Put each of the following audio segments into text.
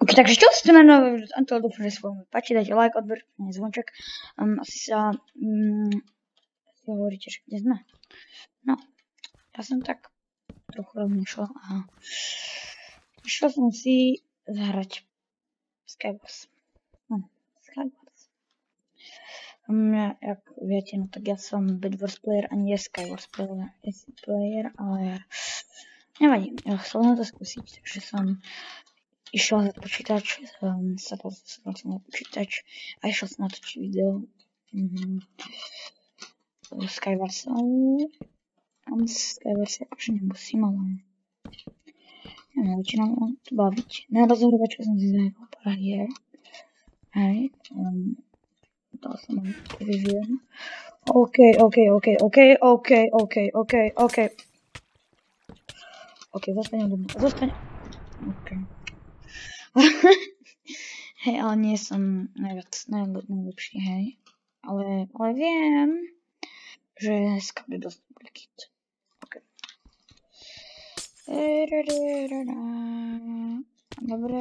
Ok, takže čo ste menovali Antol, dúfam, že sa vám páči, dajte like, odber, zvonček. Asi sa si hovoríte, že kde sme. No, ja som tak trochu rozmýšľal a išiel som si zahrať Skywars. No, Skywars. Jak viete, no tak ja som Bedwars player a nie Skywars player, ale nevadí, ja chcel na to skúsiť, takže som išiel za počítač, sadol som na počítač a išiel som natočiť video Skywarsov. Skywars akože nemusím, ale neviem, väčšinou to baviť. Na rozhorovačku som si zahral pár hier. Hej, dal som vám reviewem. OK. OK, zostaň odo mňa, zostaň. OK. Hej, ale nie som najlepší, hej. Ale viem, že scout je dosť dobrý kit. OK. Dobre.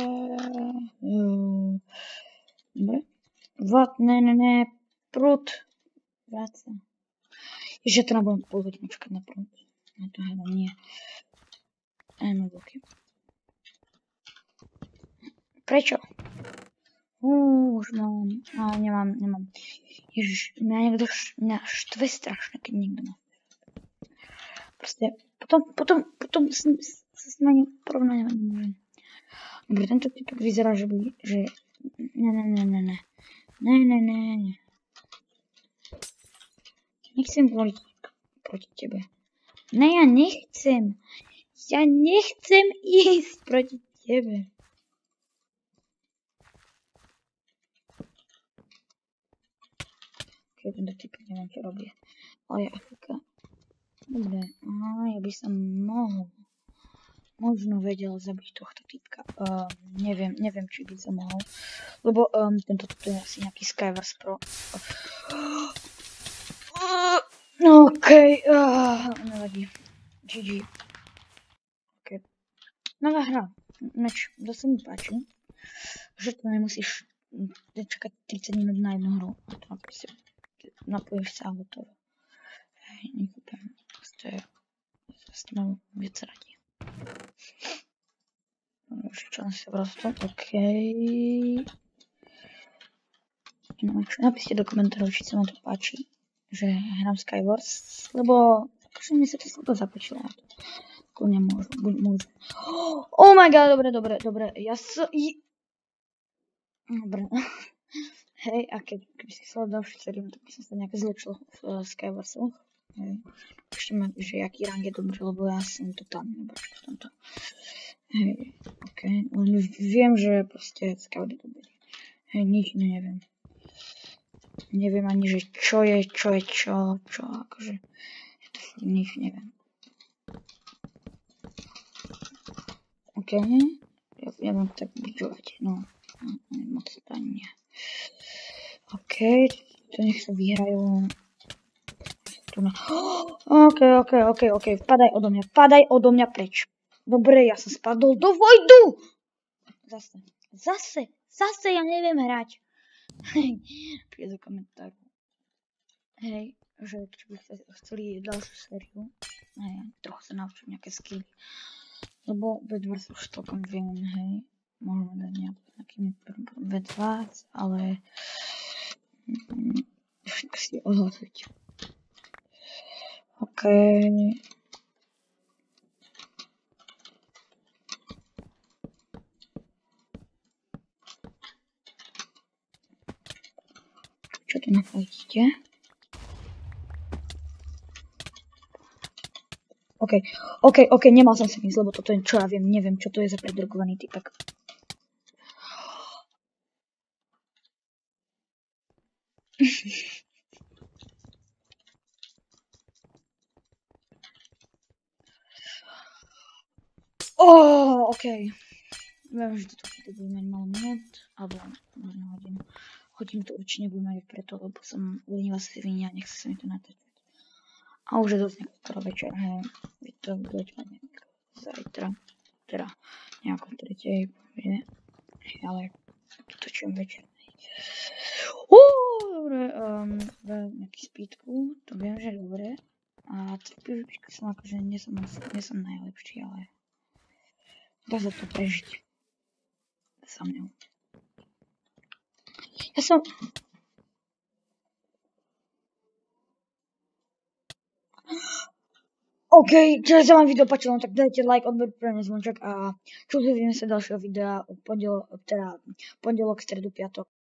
Ne, prúd. Vráca. Ešte to nebudem pol hodinu čakať na prúd. Na to hádam nie. OK. Prečo? Už mám. Ale nemám. Ježiš, mňa štve strašne, keď niekto má. Proste, potom sa s nami porovnať nemôžem. Dobre, tento typek vyzerá, že by, že... Ne. Nechcem voliť proti tebe. Ne, ja nechcem. Ja nechcem ísť proti tebe. Keď tento typek neviem, čo robí. Ale je Afrika. Dobre, ja by som možno vedel zabiť tohto typka. Neviem, či by som mohol. Lebo tento tu je asi nejaký Skywars Pro. OK, nevadí. GG. OK. Nová hra. Meč, to sa mi páči. Že to nemusíš čakať 30 minút na jednu hru. A to napojíš sa a hotovo. Hej, nekúpem. S tým mám viac radí. Čo na seba rozto? OK. Napíšte do komentárov, či sa vám to páči, že hrám Skywars, lebo akože mne sa to slúto zapáčilo. Kľudne môžu. Oh my god, dobre. Dobre. Hej, a keby si chcel ďalšiu sériu, tak by som sa nejak zlepšil v Skywarsoch. Hej. Ešte ma, že aký rang je dobrý, lebo ja som to tam nebačku v tomto. Hej, OK. Len viem, že proste Scout je dobrý. Hej, nič neviem. Neviem ani, že čo je čo, akože. Ja to nič neviem. OK. Ja vám tak budžovať, no. Moc to ani nie. OK, to nech sa vyhrajú. OK, vpadaj odo mňa preč. Dobre, ja som spadol do vojdu! Zase, ja neviem hrať. Príde do komentáru. Hej, že či by ste chceli ďalšiu sériu. Hej, trochu sa naučím nejaké skilly. Lebo Bedwars už celkom viem, hej. Môžeme dať nejakými Bedwars, ale... Všetko si odhlasujte. OK. Čo tu naplatíte? OK, nemal som sa mysť, lebo toto je, čo ja viem, neviem, čo to je za predrogovaný typek. OK. Viem, že toto video bude mať malo minút, alebo možno hodinu. Hodinu to určite nebudem mať preto, lebo som lenivá svinia a nechce sa mi to natáčať. A už je dosť skoro večer, hej. Vy to budete mať nejak zajtra, teda nejako v tretej, povede. Ale točím večer. Dobre, nejaký speedku, to viem, že je dobre. A v PvPčku som akože nie som najlepší, ale dá sa to prežiť. Za mňou. Ja som... OK, čo sa vám video páčilo, tak dajte like, odber, prejme zvonček a čo sa vidíme sa ďalšieho videa pondelok, stredu, piatok.